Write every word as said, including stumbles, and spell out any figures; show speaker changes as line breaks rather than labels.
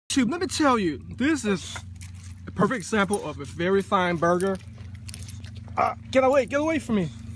Let me tell you, this is a perfect example of a very fine burger. Uh, get away, get away from me.